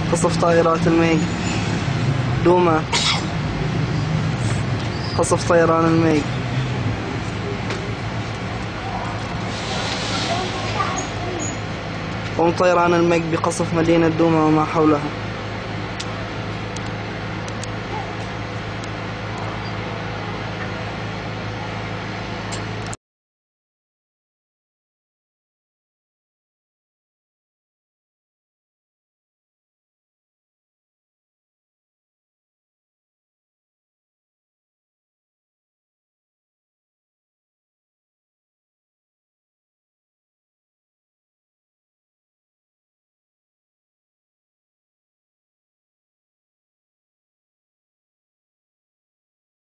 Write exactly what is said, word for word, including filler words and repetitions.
قصف طائرات الميج. دوما. قصف طيران الميج. قوم طيران الميج بقصف مدينة دوما وما حولها.